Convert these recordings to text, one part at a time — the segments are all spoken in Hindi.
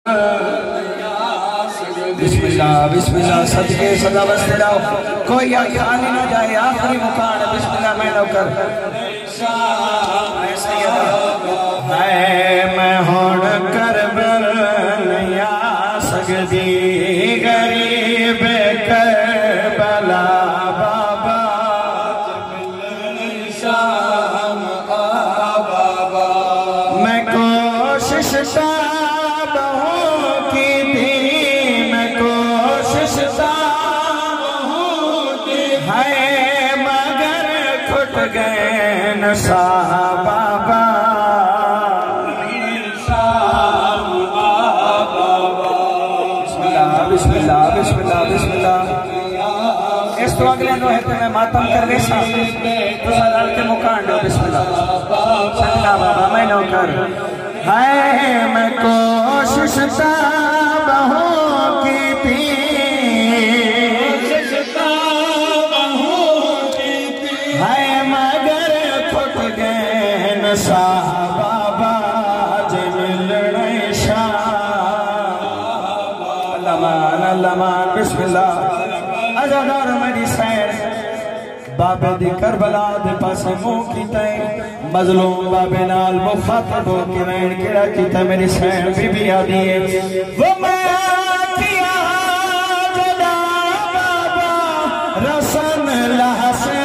बिस्मिल्लाह बिस्मिल्लाह सदके सदा बस्ते रहो कोई खाली ना जाए आखिरी मुकान बिस्मिल्लाह मैं नौकर मैं होण करबल नया सकदी गरीब करबला बाबा मैं कोशिश बाबा बिस्मिल्लाह बिस्मिल्लाह बिस्मिल्लाह इस तो अगले नो है तो मैं मातम कर दे सा तो सदर के मुकान दो बिस्मिल्लाह सल्ला बाबा मैं नौकर है मैं कोशिश बहु की थी बाबा बिस्मिल्लाह अज़ादार मेरी सैर बाबे दी करबला दे पासे मुंह कीते मजलूम बाबे नाल मुखातब हो के रहन केड़ा कीता मेरी सैर बीबी आदी है वो मैं किया जदा बाबा रसन लहसन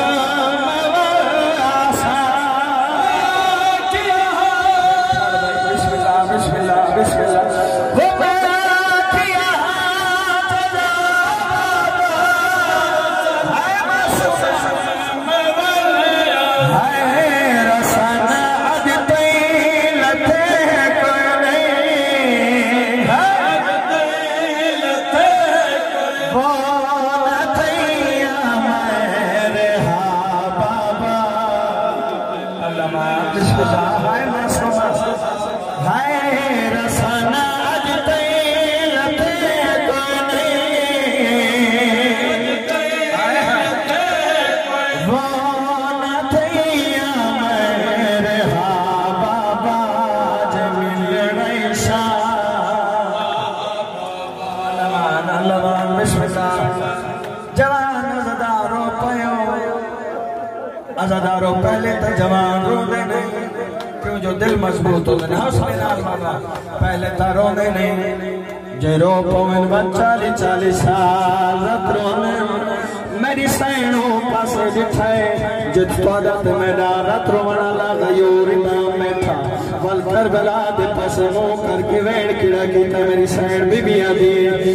अज़ादारो पहले तो जवान रोंदे नहीं क्यों जो दिल मजबूत होते हैं हौसले नाल बाबा पहले तो रोंदे नहीं जे रो पवन 40 साल रत रोने मेरी सैनो पासे दिखाए जित स्वागत में रत रोवना लगा यूरी नाम में था वल करबला दे पासे मुंह करके वेड़ किड़ा कीता मेरी सैन बीबियां दी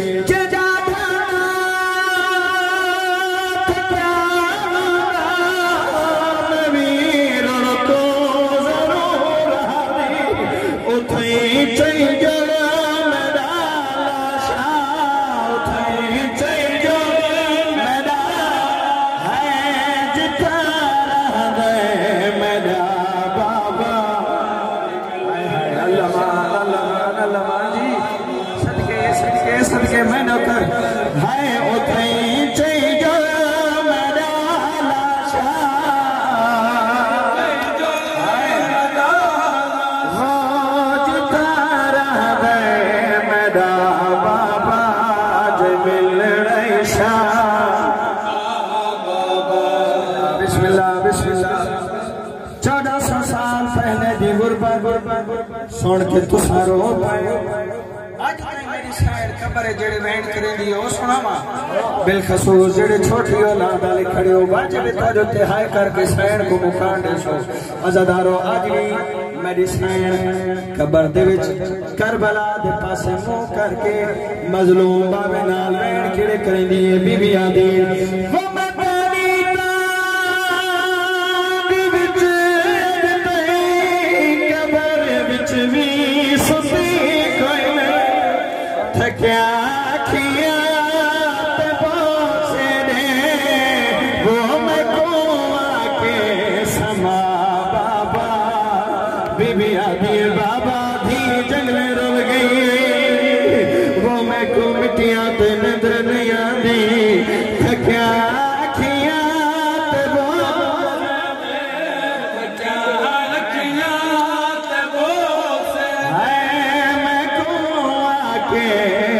सुन के तुसा रो पाए आज तक मेरी शायर खबर है जेड़े वैन करेंदी ओ सुनावा बिलखसूस जेड़े छोटी औलाद वाले खड़े हो वाजिब तो ते हाय करके शायर को मुकान दे सो अज़ादारो आज भी मेरी शायर खबर दे विच करबला दे पासे मुंह करके मजलूम बाबे नाल वैन केड़े करेंदी है बीबी आदी वो क्या किया से ने वो मैं कुआं के समा बाबा बीबी आदि बाबा धी जंगल रुल गई वो मैं को मिट्टियां ते नजर नहीं आती क्या किया वो क्या किया वो से मैं कुआं के